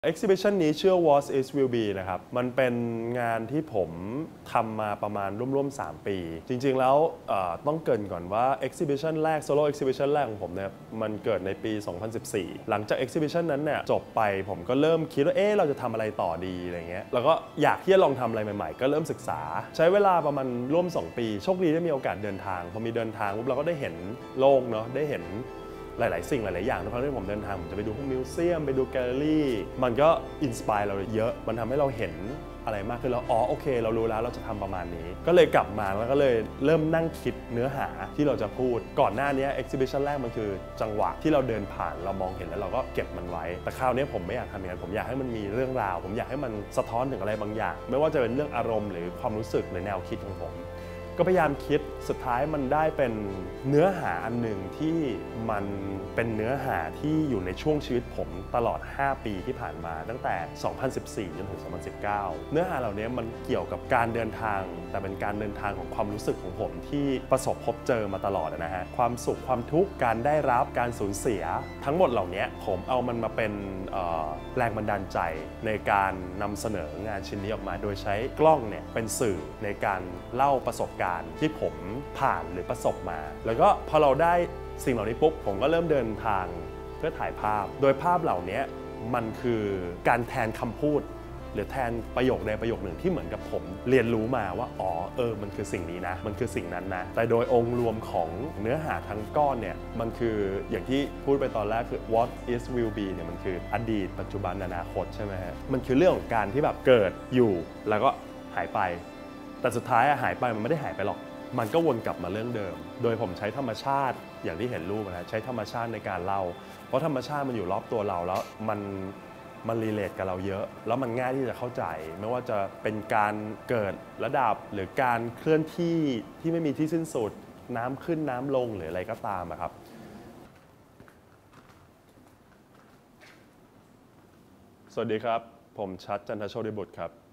Exhibition นี้ชื่อ What is will be นะครับมันเป็นงานที่ผมทำมาประมาณร่วมๆ3 ปีจริงๆแล้วต้องเกริ่นก่อนว่า Exhibition แรก Solo Exhibition แรกของผมเนี่ยมันเกิดในปี 2014 หลังจาก Exhibition นั้นเนี่ยจบไปผมก็เริ่มคิดว่าเราจะทำอะไรต่อดีอะไรเงี้ยแล้วก็อยากที่จะลองทำอะไรใหม่ๆก็เริ่มศึกษาใช้เวลาประมาณร่วม2 ปีโชคดีได้มีโอกาสเดินทางพอมีเดินทางปุ๊บเราก็ได้เห็นโลกเนาะได้เห็นหลายๆสิ่งหลายๆอย่างทุกครั้งที่ผมเดินทางผมจะไปดูพวกมิวเซียมไปดูแกลเลอรี่มันก็อินสไปร์เราเยอะมันทำให้เราเห็นอะไรมากขึ้นแล้วโอเคเรารู้แล้วเราจะทำประมาณนี้ก็เลยกลับมาแล้วก็เลยเริ่มนั่งคิดเนื้อหาที่เราจะพูดก่อนหน้านี้ Exhibition แรกมันคือจังหวะที่เราเดินผ่านเรามองเห็นแล้วเราก็เก็บมันไว้แต่คราวนี้ผมไม่อยากทำอย่างนั้นผมอยากให้มันมีเรื่องราวผมอยากให้มันสะท้อนถึงอะไรบางอย่างไม่ว่าจะเป็นเรื่องอารมณ์หรือความรู้สึกหรือแนวคิดของผมก็พยายามคิดสุดท้ายมันได้เป็นเนื้อหาอันหนึ่งที่มันเป็นเนื้อหาที่อยู่ในช่วงชีวิตผมตลอด5 ปีที่ผ่านมาตั้งแต่ 2014 จนถึง 2019 เนื้อหาเหล่านี้มันเกี่ยวกับการเดินทางแต่เป็นการเดินทางของความรู้สึกของผมที่ประสบพบเจอมาตลอดนะฮะความสุขความทุกข์การได้รับการสูญเสียทั้งหมดเหล่านี้ผมเอามันมาเป็นแรงบันดาลใจในการนำเสนองานชิ้นนี้ออกมาโดยใช้กล้องเนี่ยเป็นสื่อในการเล่าประสบการณ์ที่ผมผ่านหรือประสบมาแล้วก็พอเราได้สิ่งเหล่านี้ปุ๊บผมก็เริ่มเดินทางเพื่อถ่ายภาพโดยภาพเหล่านี้มันคือการแทนคำพูดหรือแทนประโยคใดประโยคหนึ่งที่เหมือนกับผมเรียนรู้มาว่ามันคือสิ่งนี้นะมันคือสิ่งนั้นนะแต่โดยองค์รวมของเนื้อหาทั้งก้อนเนี่ยมันคืออย่างที่พูดไปตอนแรกคือ what is will be เนี่ยมันคืออดีตปัจจุบันอนาคตใช่ไหมฮะมันคือเรื่องของการที่แบบเกิดอยู่แล้วก็หายไปแต่สุดท้ายหายไปมันไม่ได้หายไปหรอกมันก็วนกลับมาเรื่องเดิมโดยผมใช้ธรรมชาติอย่างที่เห็นรูปนะใช้ธรรมชาติในการเล่าเพราะธรรมชาติมันอยู่รอบตัวเราแล้วมันรีเลทกับเราเยอะแล้วมันง่ายที่จะเข้าใจไม่ว่าจะเป็นการเกิดระดับหรือการเคลื่อนที่ที่ไม่มีที่สิ้นสุดน้ำขึ้นน้ำลงหรืออะไรก็ตามครับสวัสดีครับผมชัดจันทโชติบุตรครับ